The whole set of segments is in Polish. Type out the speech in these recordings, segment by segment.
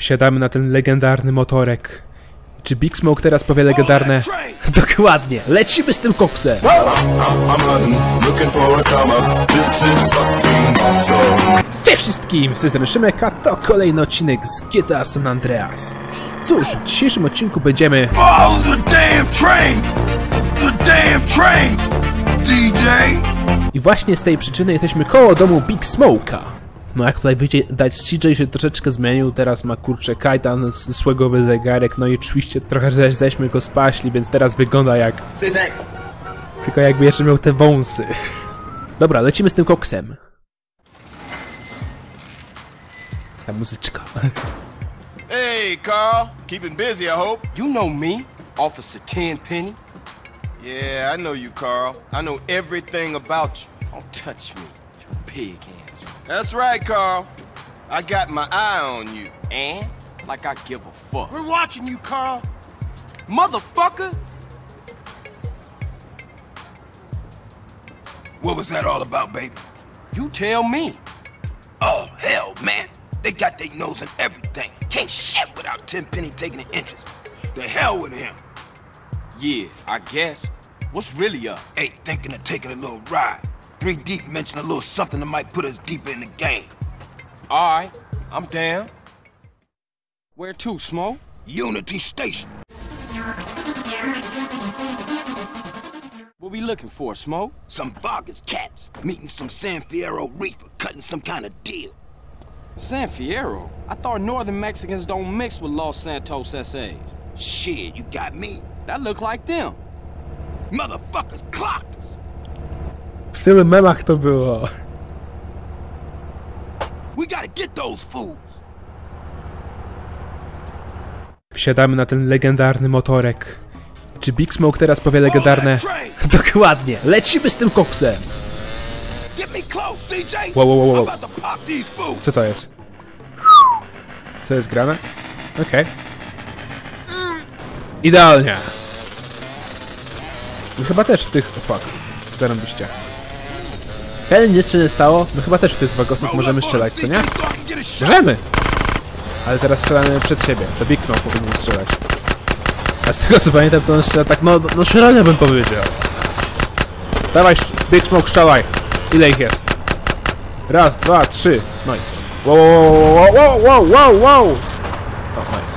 Wsiadamy na ten legendarny motorek. Czy Big Smoke teraz powie legendarne? Dokładnie, lecimy z tym koksem! Cześć wszystkim, z tej strony Szymek, a to kolejny odcinek z GTA San Andreas. Cóż, w dzisiejszym odcinku będziemy... I właśnie z tej przyczyny jesteśmy koło domu Big Smoke'a. No jak tutaj widać, CJ się troszeczkę zmienił, teraz ma kurczę kajtan, słegowy zegarek, no i oczywiście trochę żeśmy go spaśli, więc teraz wygląda jak... Tylko jakby jeszcze miał te wąsy. Dobra, lecimy z tym koksem. Ta muzyczka. Hey, Carl. Keeping busy, I hope. You know me, Officer Tenpenny. Yeah, I know you, Carl. I know everything about you. Don't touch me, you pig hands. That's right, Carl. I got my eye on you. And like I give a fuck. We're watching you, Carl. Motherfucker! What was that all about, baby? You tell me. Oh, hell, man. They got their nose in everything. Can't shit without Tenpenny taking an interest. The hell with him. Yeah, I guess. What's really up? Ain't thinking of taking a little ride. 3 Deep mentioned a little something that might put us deeper in the game. Alright, I'm down. Where to, Smoke? Unity Station. What we looking for, Smoke? Some Vargas cats meeting some San Fierro reefer, cutting some kind of deal. San Fierro? I thought northern Mexicans don't mix with Los Santos SAs. Shit, you got me. That look like them. Motherfuckers clocked us. W tylu memach to było. We gotta get those fools. Wsiadamy na ten legendarny motorek. Czy Big Smoke teraz powie legendarne? Dokładnie, lecimy z tym koksem! Get me close, DJ. Wow. I'm about to pop these fools. Co to jest? Co jest grane? Okej. Idealnie! My chyba też w tych... Fuck. Zarąbiście. Nic się nie stało. My chyba też w tych wagosów możemy strzelać, co nie? Możemy! Ale teraz strzelamy przed siebie. To Big Smoke powinien strzelać. A z tego co pamiętam, to on strzela tak... No średnio bym powiedział. Dawaj, Big Smoke, strzelaj! Ile ich jest? 1, 2, 3. Nice. Wow. O, nice.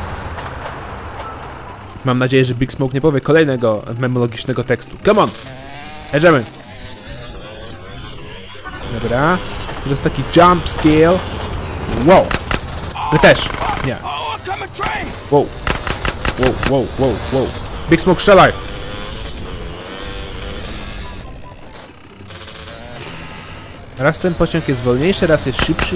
Mam nadzieję, że Big Smoke nie powie kolejnego memologicznego tekstu. Come on! Jedziemy! Dobra. To jest taki jump scale. Wow! My też! Nie. Wow. Big Smoke, strzelaj! Raz ten pociąg jest wolniejszy, raz jest szybszy.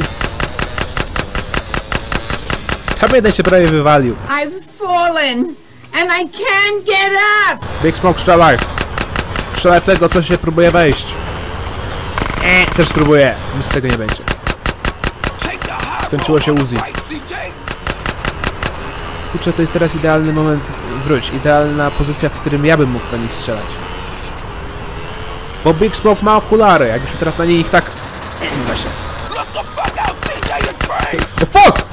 Tam jeden się prawie wywalił. I've fallen and I can't get up. Big Smoke, strzelaj! Strzelaj w tego, co się próbuje wejść. Też spróbuję. Nic z tego nie będzie. Skończyło się Uzi. Kurczę, to jest teraz idealny moment. Wróć, idealna pozycja, w którym ja bym mógł do nich strzelać. Bo Big Smoke ma okulary. Jakbyśmy teraz na nich tak... Nie da się. The fuck!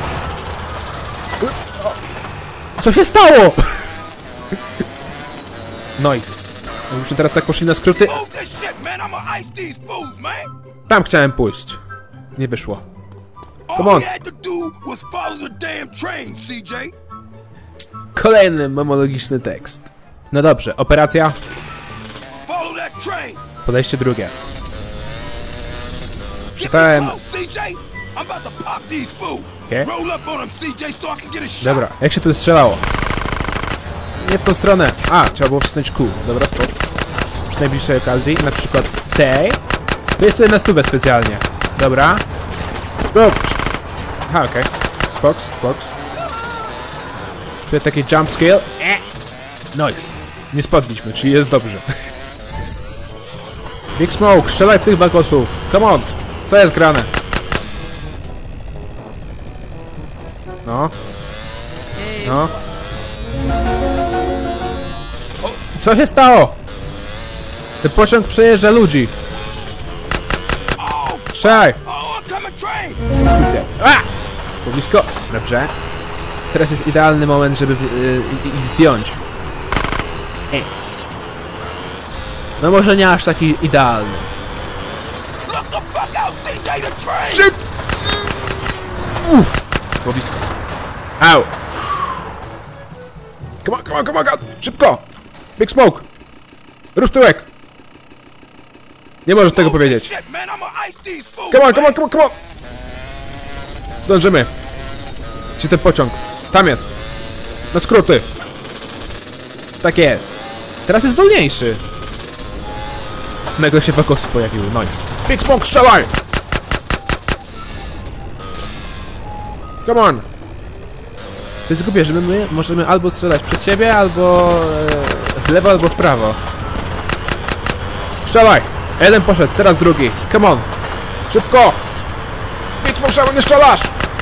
Co się stało? Nice. Jakbyśmy teraz tak poszli na skróty... Tam chciałem pójść. Nie wyszło. Come on. Kolejny memologiczny tekst. No dobrze, operacja. Podejście drugie. Czytałem... Okay. Dobra, jak się tu strzelało? Nie w tą stronę. A, trzeba było wcisnąć Q. Dobra, spoko. Przy najbliższej okazji, na przykład tej. To jest tutaj na stówę specjalnie. Dobra. Aha, okej. Spoks. Tutaj taki jump scale. Nice. Nie spadliśmy, czyli jest dobrze. Big Smoke, strzelaj w tych bagosów. Come on. Co jest grane? No. O, co się stało? Ten pociąg przejeżdża ludzi. Strzelaj! A! Po blisko. Dobrze. Teraz jest idealny moment, żeby ich zdjąć. No może nie aż taki idealny. Shit! Uff! Było blisko. Au! Come on, come on, come on, come on! Szybko! Big Smoke! Rusz tyłek! Nie możesz tego powiedzieć. Come on, come on, come on, come on! Zdążymy. Gdzie ten pociąg? Tam jest. Na skróty. Tak jest. Teraz jest wolniejszy. Nagle się wakosy pojawiły. Nice. Big Smoke, strzelaj! Come on! To jest głupie, że my możemy albo strzelać przed siebie, albo w lewo, albo w prawo. Strzelaj! Jeden poszedł, teraz drugi. Come on! Szybko! Big Smoke, strzelaj, nie strzelasz!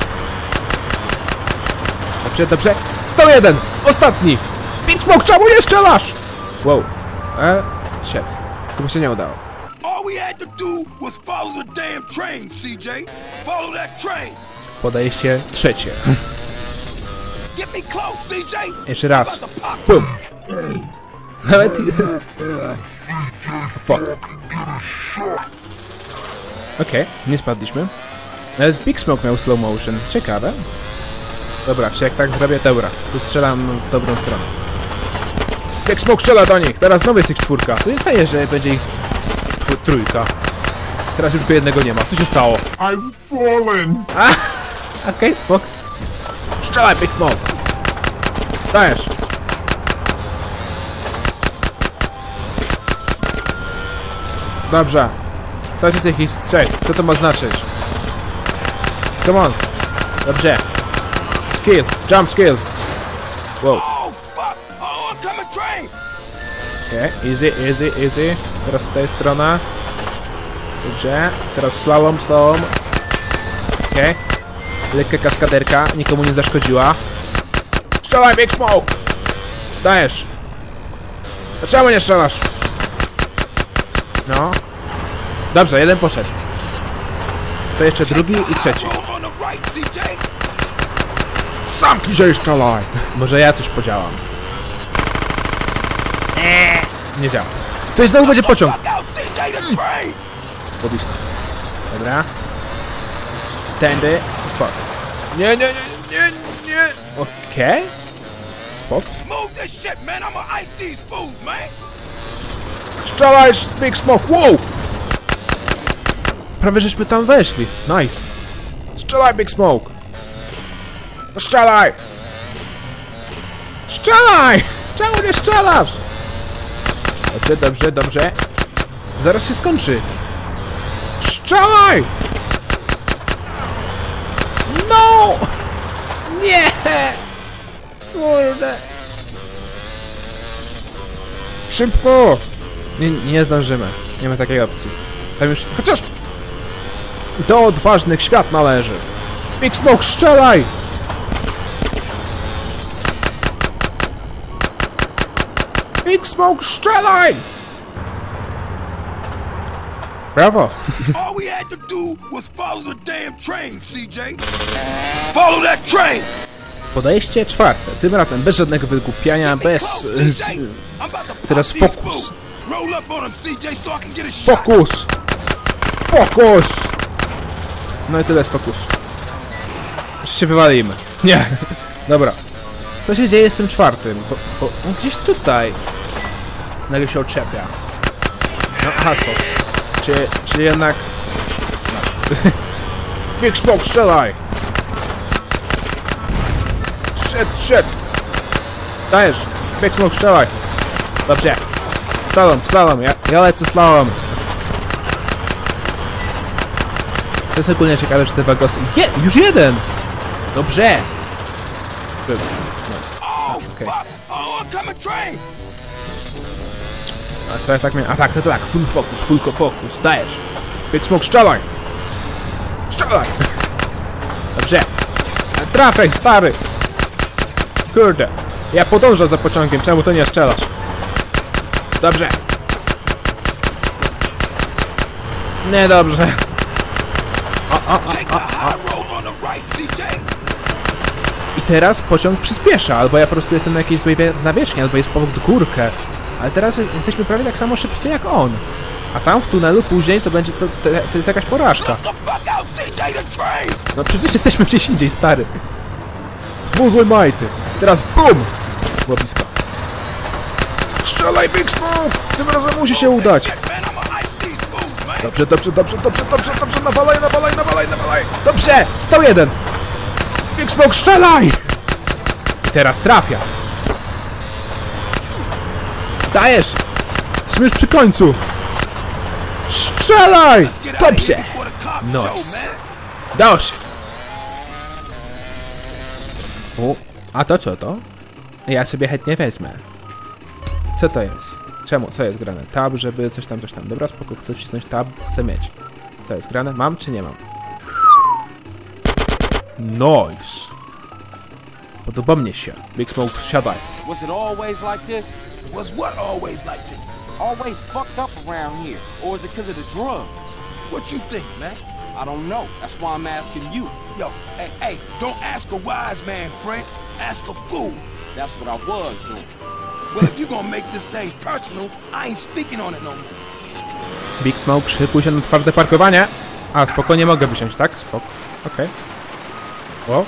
Dobrze, dobrze. 101! Ostatni! Big Smoke, czemu nie strzelasz? Wow. Shit. Chyba się nie udało. All we had to do was follow the damn train, CJ. Follow that train. Podejście trzecie. Get me close, CJ. Jeszcze raz. Bum. Nawet... Fuck. Okej, nie spadliśmy. Nawet Big Smoke miał slow motion. Ciekawe. Dobra, czy jak tak zrobię, dobra. Tu strzelam w dobrą stronę. Big Smoke strzela do nich! Teraz znowu jest ich czwórka. To nie staje, że będzie ich trójka. Teraz już go jednego nie ma. Co się stało? I'm fallen. Okej, spoko. Strzelaj, Big Smoke! Dajesz! Dobrze. Coś jest jakiś strzech. Co to ma znaczyć? Come on! Dobrze. Skill! Jump skill! Wow. Oh, fuck. Oh, oncoming train. Okej, easy, easy, easy. Teraz z tej strony. Dobrze. Teraz slalom, slalom. Okej. Lekka kaskaderka, nikomu nie zaszkodziła. Strzelaj, Big Smoke! Dajesz! Dlaczego nie strzelasz? No. Dobrze, jeden poszedł. To jeszcze drugi i trzeci. Roll on the right, CJ. Sam bliżej strzelaj! Może ja coś podziałam. Nie działa. To jest znowu będzie pociąg. Fuck out, CJ, the train. Po blisko. Dobra. Standy. Fuck. Nie, nie, nie, nie, nie. Okej. Spok. Move this shit, man. I'ma ice these fools, man. Strzelaj, Big Smoke. Wow! Prawie żeśmy tam weszli. Nice. Strzelaj, Big Smoke. No strzelaj! Strzelaj! Czemu nie strzelasz? Dobrze, dobrze, dobrze. Zaraz się skończy. Strzelaj! No! Nie! Kurde! Szybko! Nie zdążymy. Nie ma takiej opcji. Tam już... Chociaż... Do odważnych świat należy. Big Smoke, strzelaj! Big Smoke, strzelaj! Brawo! All we had to do was follow the damn train, CJ. Follow that train. Podejście czwarte. Tym razem bez żadnego wygłupiania, bez... Teraz fokus. Roll up on him, CJ, so I can get a shot. Fokus! Fokus! No i tyle z fokusu. Jeszcze się wywalimy. Nie! Dobra. Co się dzieje z tym czwartym? Bo on gdzieś tutaj nagle się odczepia. No, aha, fokus. Czy jednak... No. Big Smoke, strzelaj! Shit! Dajesz! Big Smoke, strzelaj! Dobrze. Slalom. Ja lecę slalom. To jest ogólnie ciekawe, że te wagosy... Już jeden! Dobrze! Nice. Okay. Oh, oncoming train. A co ja tak miałem? A tak, to tak. Full focus. Dajesz. Big Smoke, strzelaj! Strzelaj! Dobrze. Trafaj, stary! Kurde. Ja podążam za pociągiem, czemu to nie strzelasz? Dobrze. Niedobrze. teraz pociąg przyspiesza, albo ja po prostu jestem na jakiejś złej nawierzchni, albo jest pod górkę. Ale teraz jesteśmy prawie tak samo szybcy jak on. A tam w tunelu później to będzie, to jest jakaś porażka. No przecież jesteśmy gdzieś indziej, stary. Zbuzuj majty. Teraz BUM! Było blisko. Strzelaj, Big Smoke! Tym razem musi się udać. Dobrze, dobrze, dobrze, dobrze, dobrze, dobrze, nawalaj, nawalaj, nawalaj, nawalaj. Dobrze, 101. Big Smoke, strzelaj! I teraz trafia. Dajesz! Jesteśmy już przy końcu. Strzelaj! Dobrze! Nice. Dało się. O, a to co to? Ja sobie chętnie wezmę. Co to jest? Czemu? Co jest grane? Tab, żeby coś tam, coś tam. Dobra, spoko, chcę wcisnąć tab, chcę mieć. Co jest grane? Mam czy nie mam? Nice. Podoba mnie się. Big Smoke, siadaj. Was it always like this? Was what always like this? Always fucked up around here? Or is it because of the drugs? What you think, man? I don't know. That's why I'm asking you. Yo, hey, don't ask a wise man, Frank. Ask a fool. That's what I was doing. Well, if you gonna make this thing personal, I ain't speaking on it no more. Big Smoke, szykuj się na twarde parkowanie. A, spokojnie mogę wysiąść, tak? Spoko. Okej. O.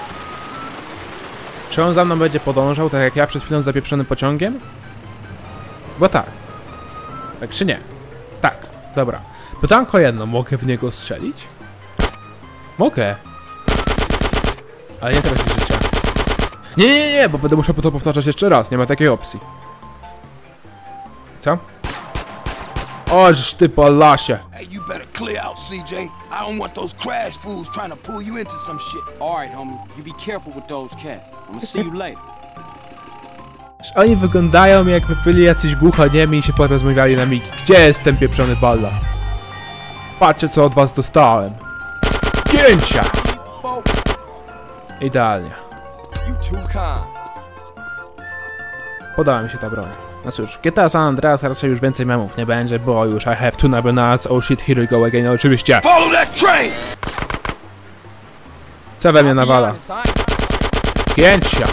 Czy on za mną będzie podążał, tak jak ja przed chwilą zapieprzonym pociągiem? Bo tak. Tak czy nie? Tak. Dobra. Pytanko jedno. Mogę w niego strzelić? Mogę. Ale nie teraz życia. Nie, bo będę musiał to powtarzać jeszcze raz. Nie ma takiej opcji. Co? Oż ty po lasie. Hey, you better clear out, CJ. I don't want those crash fools trying to pull you into some shit. Alright, homie. You be careful with those cats. I'm gonna see you later. Oni wyglądają jakby byli jacyś głuchoniemi i się porozmawiali na migi. Gdzie jest ten pieprzony ballas? Patrzcie co od was dostałem. Gięcia! Idealnie. You too kind. Podoba mi się ta broń. No cóż, w GTA San Andreas raczej już więcej memów nie będzie, bo już I have two number nuts, oh shit, here we go again, no oczywiście. Follow that train! Co we mnie nawala? Gięcia!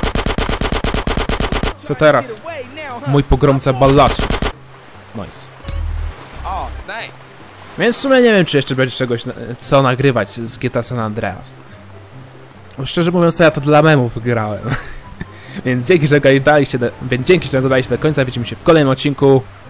Co teraz? Mój pogromca ballasów. Nice. Oh, thanks. Więc w sumie nie wiem, czy jeszcze będzie czegoś, co nagrywać z GTA San Andreas. Bo szczerze mówiąc, to ja to dla memów grałem. Więc dzięki, że oglądaliście do końca. Widzimy się w kolejnym odcinku.